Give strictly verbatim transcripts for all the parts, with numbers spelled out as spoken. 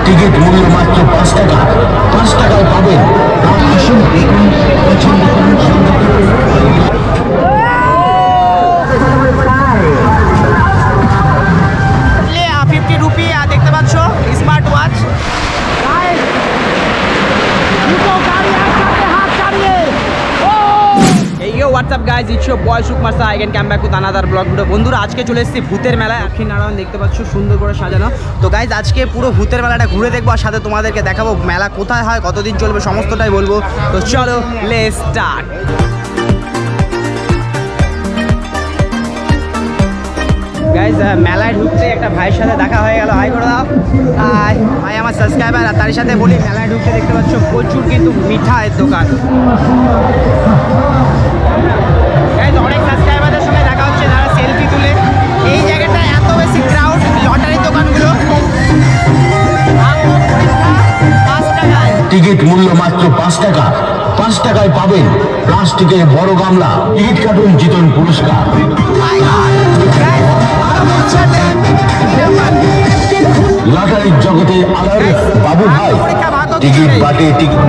Ticket মূল্য মাত্র পাঁচ টাকা। পাঁচ টাকায় পাবেন। আসুন দেখুন, পছন্দ করুন, সঙ্গে করুন। ফিফটি রুপি দেখতে পাচ্ছ smart watch. What's up guys, it's your boy Sukumar Saha. I can come back with another blog video. বন্ধুরা, আজকে চলে এসেছি ভূতের মেলায়। লক্ষ্মী নারায়ণ দেখতে পাচ্ছ সুন্দর করে সাজানো। তো গাইজ, আজকে পুরো ভূতের মেলাটা ঘুরে দেখবো আর সাথে তোমাদেরকে দেখাবো মেলা কোথায় হয়, কতদিন চলবে, সমস্তটাই বলবো। তো চলো, লেটস স্টার্ট। গাইজ, মেলায় ঢুকতে একটা ভাইয়ের সাথে দেখা হয়ে গেল। হাই করে দাও। হাই ভাই, আমার সাবস্ক্রাইবার। আর তার সাথে বলি, মেলায় ঢুকতে দেখতে পাচ্ছ প্রচুর কিন্তু মিঠাইয়ের দোকান। গাইজ, অনেক সাবস্ক্রাইবারদের সঙ্গে দেখা হচ্ছে যারা সেলফি তুলে। এই জায়গাটা এত বেশি ক্রাউড, লটারির দোকানগুলো। টিকিট মূল্য মাত্র পাঁচ টাকা। পাঁচ টাকায় পাবেন প্লাস্টিকের বড় গামলা। টিকিট কাটুন, জিতুন পুরস্কার। লটারির জগতে আলার বাবু ভাই। টিকিট বাটে টিকিট।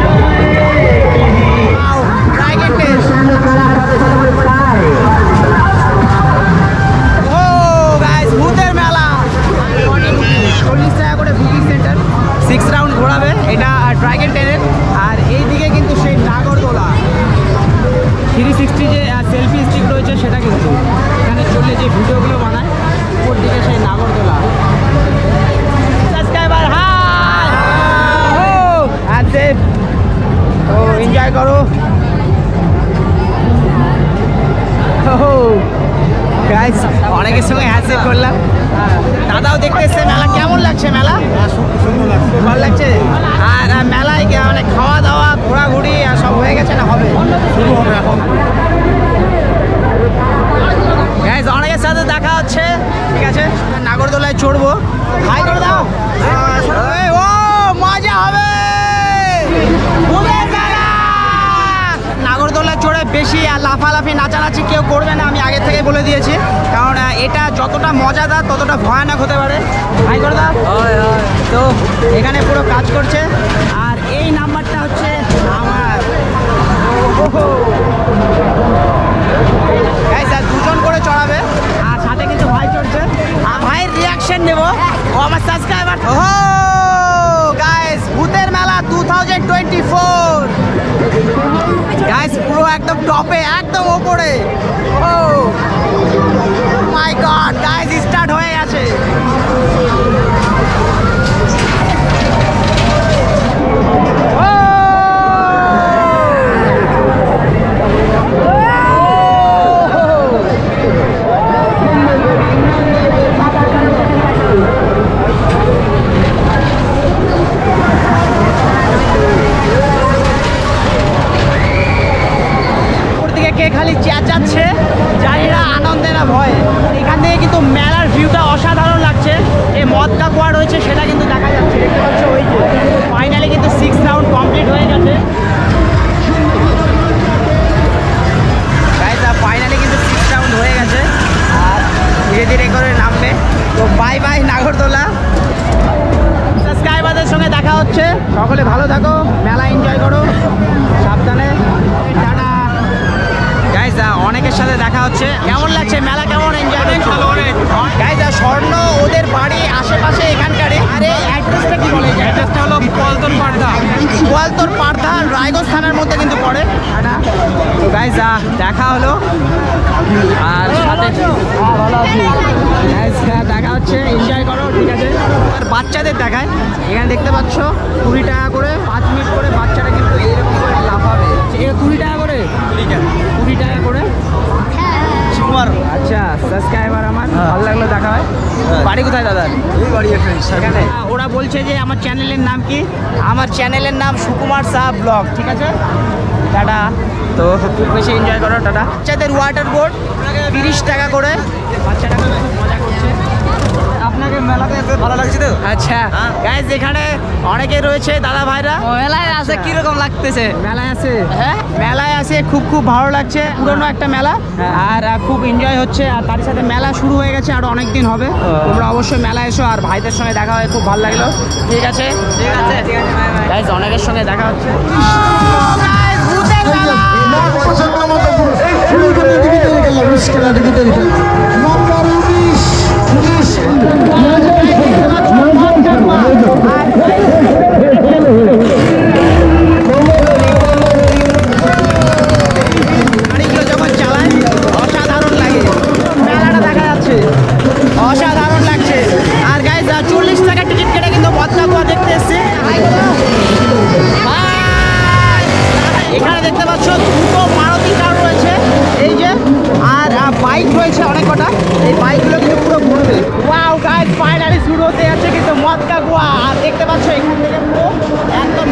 চল্লিশ টাকা করে বুকিং সেন্টার। সিক্স রাউন্ড ঘোরাবে এটা ড্রাগন ট্রেনের। আর এইদিকে কিন্তু সেই নাগরদোলা থ্রি সিক্সটি যে সেলফি স্টিক রয়েছে সেটা কিন্তু এখানে চললে যে ভিডিওগুলো বানায় ওর দিকে সেই নাগরদোলা। সাবস্ক্রাইবার হাই আছে, তো এনজয় করো। গাইস, অনেকের সঙ্গে হ্যান্ডশেক করলাম। দাদাও দেখতে এসছে। মেলা কেমন লাগছে? মেলা ভালো লাগছে। আর মেলায় মানে খাওয়া দাওয়া ঘোরাঘুরি আর সব হয়ে গেছে না হবে? শুরু হবে এখন। গাইস, অনেকের সাথে দেখা হচ্ছে। ঠিক আছে, নাগরদোলায় চড়বো। হাই করে দাও। ও মজা হবে। নাগরদোলায় চড়ে বেশি আর লাফালাফি নাচানাচি কেউ করবে না, আমি আগে থেকে বলে দিয়েছি। কারণ এটা যতটা মজাদার ততটা ভয়ানক হতে পারে। হাই করে দাও। তো এখানে পুরো কাজ করছে। আর এই নাম্বারটা হচ্ছে আমার। স্যার দুজন করে চড়াবে আর সাথে কিন্তু ভাই চড়ছে। আর ভাইয়ের রিয়াকশন নেবো। ও আমার সাবস্ক্রাইবার। ও গাইস, ভূতের মেলা two thousand twenty four. Guys, পুরো একদম টপে, একদম ওপরে। Oh my god guys, start হয়ে গেছে। কে খালি চেঁচাচ্ছে, জানি না আনন্দে না ভয়। এখান থেকে কিন্তু মেলার ভিউটা অসাধারণ লাগছে। এই মদ কাকুয়া রয়েছে সেটা কিন্তু দেখা যাচ্ছে, দেখতে পাচ্ছ। ওই যে ফাইনালি কিন্তু সিক্স রাউন্ড কমপ্লিট হয়ে গেছে। ফাইনালি কিন্তু সিক্স রাউন্ড হয়ে গেছে আর ধীরে ধীরে করে নামবে। তো বাই বাই নাগরদোলা। সাবস্ক্রাইবারদের সঙ্গে দেখা হচ্ছে। সকলে ভালো থাকো, মেলা এনজয় করো, সাবধানে। টাটা। গাইজ, অনেকের সাথে দেখা হচ্ছে। কেমন লাগছে মেলা? কেমন এনজয় করছো? গাইজ, স্বর্ণ ওদের বাড়ি আশেপাশে এখানকারে। আরে অ্যাড্রেসটা কি বলে? অ্যাড্রেসটা হলো গোয়ালতোর পাড়দা। গোয়ালতোর পাড়দা রায়গঞ্জ থানার মধ্যে কিন্তু পড়ে। তো গাইজ, দেখা হলো আর সাথে ভালো আছি। গাইজ, দেখা হচ্ছে, এনজয় করো। ঠিক আছে, আর বাচ্চাদের দেখায়। এখানে দেখতে পাচ্ছ কুড়ি টাকা করে পাঁচ মিনিট করে বাচ্চারা কিন্তু এইরকম করে লাফাবে। কুড়ি টাকা করে কুড়ি টাকা করে আচ্ছা, সাবস্ক্রাইবার আমার। ভালো লাগলো, দেখা হয়। বাড়ি কোথায় দাদা? এখানে। ওরা বলছে যে আমার চ্যানেলের নাম কি? আমার চ্যানেলের নাম সুকুমার সাহা ব্লগ। ঠিক আছে, টাটা। তো খুব বেশি এনজয় করো, টাটা। বাচ্চাদের ওয়াটার বোর্ড তিরিশ টাকা করে। বাচ্চাটা খুব মজা করছে। আপনার আপনাকে মেলাতে এসে ভালো লাগছে তো? আচ্ছা গাইস এখানে অনেকে রয়েছে দাদা ভাইরা মেলায় আসে কিরকম লাগতেছে? মেলায় আছে হ্যাঁ মেলায় আছে খুব খুব ভালো লাগছে পুরনো একটা মেলা আর আহ, খুব এনজয় হচ্ছে আর তার সাথে মেলা শুরু হয়ে গেছে আর অনেক দিন হবে তোমরা অবশ্যই মেলা এসো আর ভাইদের সঙ্গে দেখা হয় খুব ভালো লাগলো ঠিক আছে ঠিক আছে ঠিক আছে বাই বাই। গাইস অনেকের সঙ্গে দেখা হচ্ছে Guys, ভূতের মেলা! গাড়িগুলো যখন চালায় অসাধারণ লাগে মেলাটা দেখা যাচ্ছে অসাধারণ লাগছে আর গাইজ চল্লিশ টাকা টিকিট কেটে কিন্তু পদ্মা গোয়া দেখতে এসছে এখানে দেখতে পাচ্ছ দুটো মারুতি কার রয়েছে এই যে আর বাইক রয়েছে অনেক কটা এই বাইকগুলো কিন্তু পুরো ঘুরবে ওয়াও গাইজ ফাইনালি শুরু হতে যাচ্ছে কিন্তু মদকা গোয়া আর দেখতে পাচ্ছ এখান থেকে পুরো একদম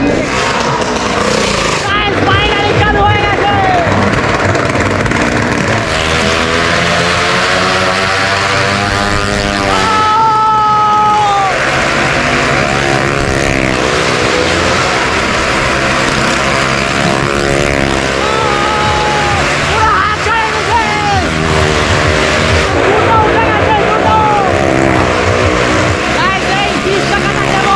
গাইজ ফাইনালি চালু হয়ে গেছে পুরো হাত ছেড়ে গেছে দুটো উঠে গেছে দুটো গাইজ এই বিশ টাকাটা দেবো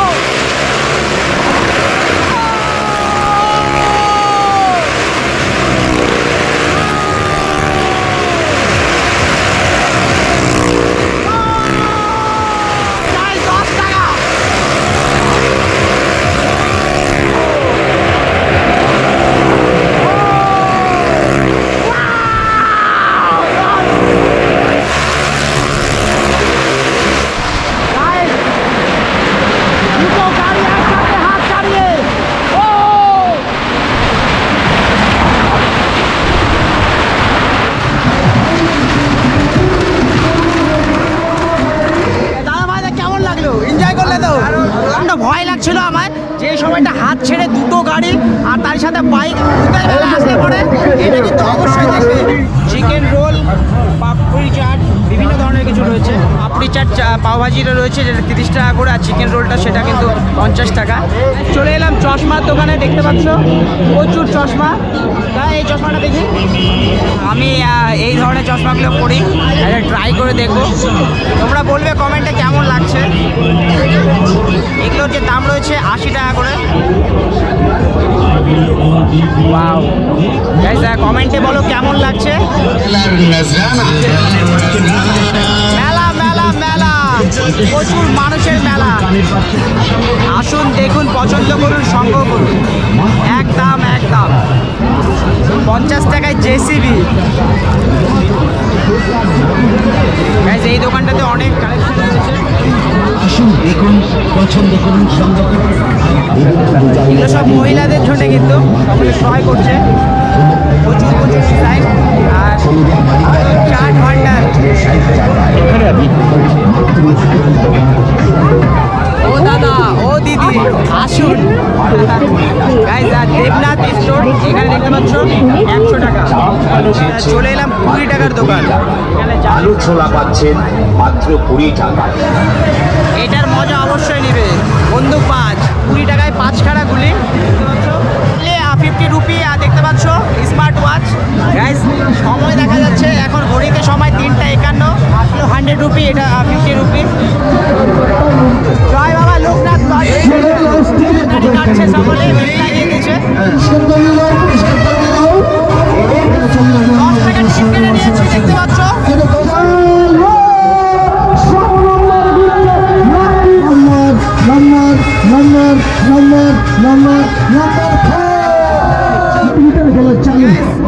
গাইজ দশ টাকা গাইজ দুটো গাড়ি একসাথে হাত ছাড়িয়ে ও দাদা ভাইদা কেমন লাগলো এনজয় করলে তো প্রচন্ড ভয় লাগছিল আমার যে সময়টা হাত ছেড়ে দুটো গাড়ি আর তার সাথে বাইক ভূতের বেলা আসলে পরে এটা কিন্তু অবশ্যই দেখবে চিকেন রোল পাপড়ি চাট বিভিন্ন ধরনের কিছু রয়েছে পাপড়ি চাট চা- পাওভাজিটা রয়েছে যেটা তিরিশ টাকা করে আর চিকেন রোলটা সেটা কিন্তু পঞ্চাশ টাকা চলে এলাম চশমার দোকানে দেখতে পাচ্ছ প্রচুর চশমা তা এই চশমাটা দেখি আমি আহ, এই ধরনের চশমাগুলো পরি এটা ট্রাই করে দেখবো তোমরা বলবে কমেন্টে কেমন লাগছে এগুলোর যে দাম রয়েছে আশি টাকা করে ওয়াও গাইস কমেন্টে বলো কেমন লাগছে মেলা মেলা মেলা প্রচুর মানুষের মেলা আসুন দেখুন পছন্দ করুন সংগ্রহ করুন এক দাম এক দাম পঞ্চাশ টাকায় জেসিবি গাইস এই দোকানটাতে অনেক কালেকশন রয়েছে আসুন দেখুন পছন্দ করুন সংগ্রহ করুন এগুলো সব মহিলাদের জন্য কিন্তু সকলে ক্রয় করছে প্রচুর প্রচুর ডিজাইন আর চাট ভান্ডার এখানে আমি ও দাদা ও দিদি আসুন গাইজ দেবনাথ স্টোর এখানে দেখতে পাচ্ছ একশো টাকা চলে এলাম কুড়ি টাকার দোকান এখানে যা- আলু ছোলা পাচ্ছেন মাত্র কুড়ি টাকা এটার মজা অবশ্যই নেবে বন্দুক পাঁচ কুড়ি টাকায় পাঁচ খাড়া গুলি ফিফটি রুপি আর দেখতে পাচ্ছ স্মার্ট ওয়াচ গাইজ সময় দেখা যাচ্ছে এখন ঘড়িতে সময় তিনটা একান্ন আসলে হান্ড্রেড রুপি এটা ফিফটি রুপি জয় বাবা লোকনাথ গাড়ি কাটছে সকলে ভিড় লাগিয়ে দিয়েছে দশ টাকা টিকিট কেটে নিয়েছি দেখতে পাচ্ছ নম্বর নম্বর নম্বর নম্বর নম্বর খেলা চালু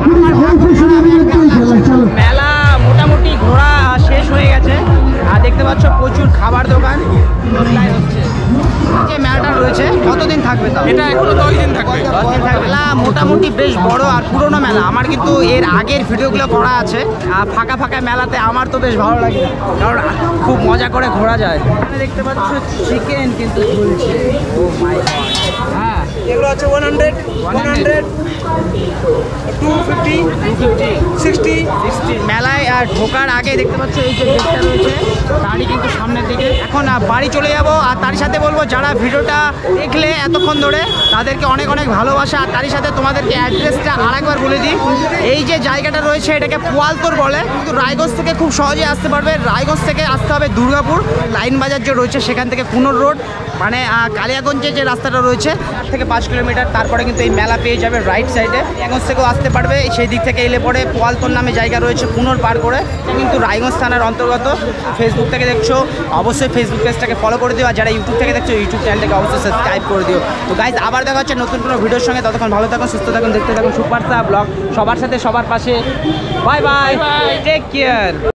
খেলা চালু মেলা মোটামুটি ঘোরা শেষ হয়ে গেছে আর দেখতে পাচ্ছ প্রচুর খাবার দোকান supply হচ্ছে। যে মেলাটা রয়েছে কতদিন থাকবে তাও এটা এখনো দশ দিন থাকবে। দশ দিন থাকবে মেলা মোটামুটি বেশ বড় আর পুরোনো মেলা আমার কিন্তু এর আগের ভিডিওগুলো করা আছে আর ফাঁকা ফাঁকা মেলাতে আমার তো বেশ ভালো লাগে কারণ খুব মজা করে ঘোরা যায় এখানে দেখতে পাচ্ছ চিকেন কিন্তু ঝুলছে ও মাই গড হ্যাঁ এগুলো আছে one hundred one hundred two fifty sixty মেলায় আহ, ঢোকার আগে দেখতে পাচ্ছ এই যে গেটটা রয়েছে তারই কিন্তু সামনের দিকে। এখন আহ, বাড়ি চলে যাব আর তারই সাথে বলবো যারা ভিডিওটা দেখলে এতক্ষণ ধরে তাদেরকে অনেক অনেক ভালোবাসা। আর তারই সাথে তোমাদেরকে অ্যাড্রেসটা আরেকবার বলে দিই, এই যে জায়গাটা রয়েছে এটাকে পোয়ালতোর বলে, কিন্তু রায়গঞ্জ থেকে খুব সহজে আসতে পারবে। রায়গঞ্জ থেকে আসতে হবে দুর্গাপুর, লাইন বাজার যে রয়েছে সেখান থেকে কুনোর রোড, মানে আহ, কালিয়াগঞ্জে যে রাস্তাটা রয়েছে তার থেকে পাঁচ কিলোমিটার, তারপরে কিন্তু এই মেলা পেয়ে যাবে রাইট সাইডে। রায়গঞ্জ থেকেও আসতে পারবে, সেই দিক থেকে এলে পরে পোয়ালতোর নামে জায়গা রয়েছে কুনোর পার করে, কিন্তু রায়গঞ্জ থানার অন্তর্গত। ফেসবুক থেকে দেখছো অবশ্যই ফেসবুক পেজটাকে ফলো করে দিও, আর যারা ইউটিউব থেকে দেখছো ইউটিউব চ্যানেলটাকে অবশ্যই সাবস্ক্রাইব করে দিও। তো গাইজ আবার দেখা হচ্ছে নতুন কোনো ভিডিওর সঙ্গে, ততক্ষণ ভালো থাকুন, সুস্থ থাকুন, দেখতে থাকুন সুপারস্টার ব্লগ। সবার সাথে সবার পাশে, বাই বাই, টেক কেয়ার।